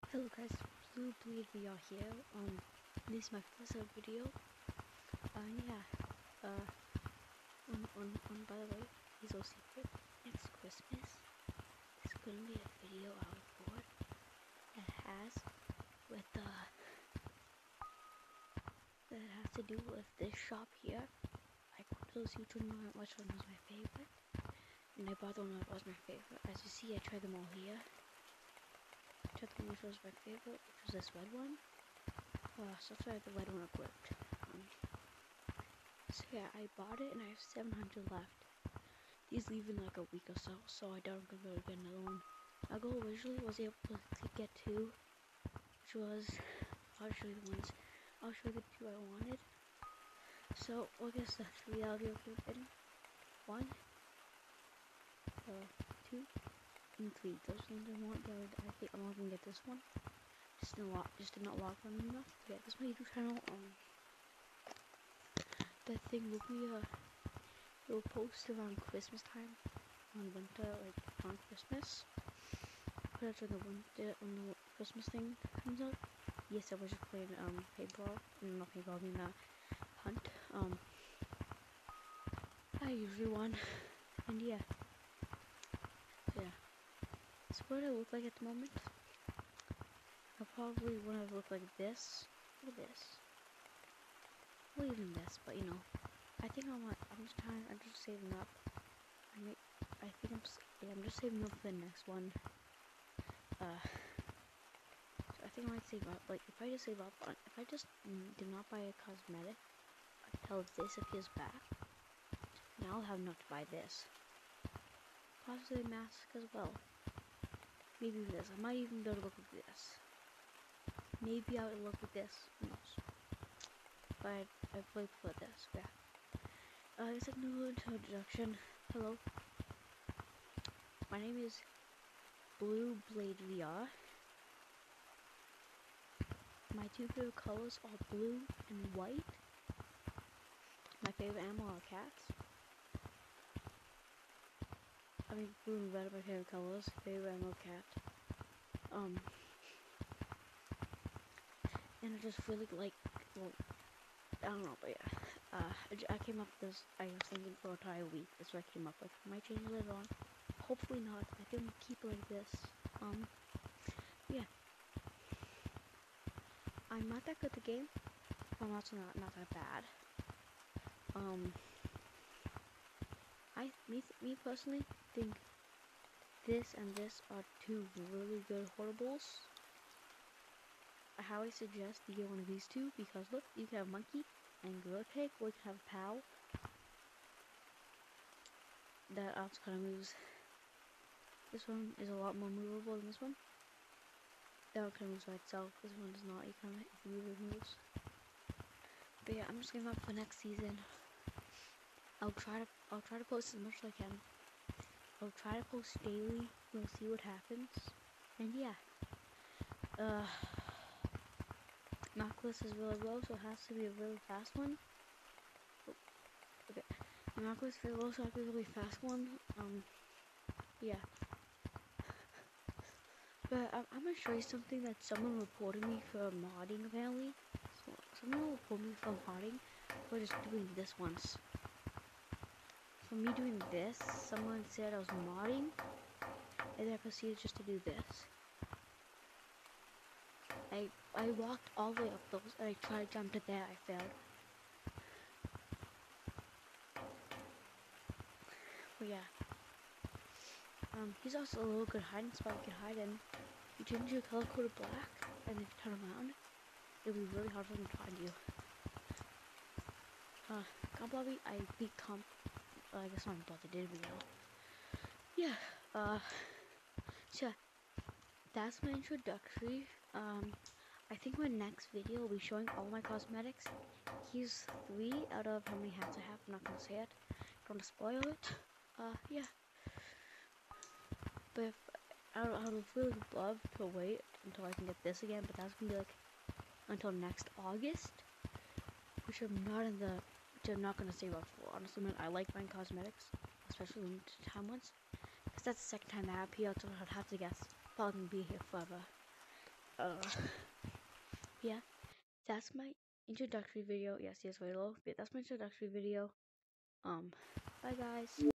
Hello guys, Blue Bleed VR here. This is my first video. Yeah. By the way, it's no secret. It's Christmas. There's gonna be a video I record that has that has to do with this shop here. Like those YouTube know which one was my favorite, and I bought the one that was my favorite. As you see, I tried them all here. Tried the one which was my favorite, which was this red one. So I tried the red one equipped. So yeah, I bought it and I have 700 left. These leave in like a week or so I doubt I'm gonna be able to get another one. My goal originally was able to get two, which was, I'll show you the two I wanted. So, I guess the three I'll be able to get. One, two, and three. Those ones I want, I think I'm not gonna get this one. Just did not lock them enough. Yeah, this is my YouTube channel. That thing will be, it will post around Christmas time. On winter, like on Christmas. Put after the winter, when the Christmas thing comes out. Yes, I was just playing, paintball. Not paintball, I mean, hunt. I usually won. And yeah. Yeah. That's what I look like at the moment. I probably want to look like this. Or this. Or even this, but you know. I think I'm just saving up. I'm just saving up for the next one. So I think I might save up. Like, if I just save up on, if I just do not buy a cosmetic until this appears back, now I'll have enough to buy this. Possibly a mask as well. Maybe this. I might even be able to look with this. Maybe I would look with this. Who knows? But I really prefer this. Yeah. It's a new introduction. Hello. My name is Blue Blade VR. My two favorite colors are blue and white. My favorite animal are cats. I mean, blue and red are my favorite colors. Favorite animal, cat. And I just really like, well, I don't know, but yeah. I came up with this, I was thinking for an entire week. That's what I came up with. I might change it later on. Hopefully not. I think I'm gonna keep it like this. Yeah. I'm not that good at the game. I'm also not that bad. Me personally think this and this are two really good horribles. I highly suggest you get one of these two because look, you can have monkey and gorilla pig, or you can have pow. That also kind of moves. This one is a lot more movable than this one. That one kind of moves by itself. This one does not. You kind of move it moves. But yeah, I'm just giving up for next season. I'll try to post as much as I can. I'll try to post daily. We'll see what happens. And yeah. Markless is really low, so it has to be a really fast one. Oh, okay. Markless is very low, so it has to be a really fast one. Yeah. But I'm gonna show you something that someone reported me for modding apparently. So someone reported me for modding for just doing this once. For me doing this, someone said I was modding, and then I proceeded just to do this. I walked all the way up those, and I tried to jump to there, I failed. But yeah. He's also a little good hiding spot you can hide in. You change your color code to black, and if you turn around, it'll be really hard for them to find you. Comp lobby, I beat comp. I guess not thought they did video. Yeah. So yeah, that's my introductory. I think my next video will be showing all my cosmetics. Here's 3 out of how many hats I have. I'm not gonna say it. Don't want to spoil it. Yeah. But if, I would really love to wait until I can get this again, but that's gonna be like until next August, which I'm not gonna save up for. Honestly, man, I like buying cosmetics, especially limited time ones, because that's the second time that I appeared, so I'd have to guess. Probably gonna be here forever. Yeah, that's my introductory video. Yes, yes, very low. But that's my introductory video. Bye guys.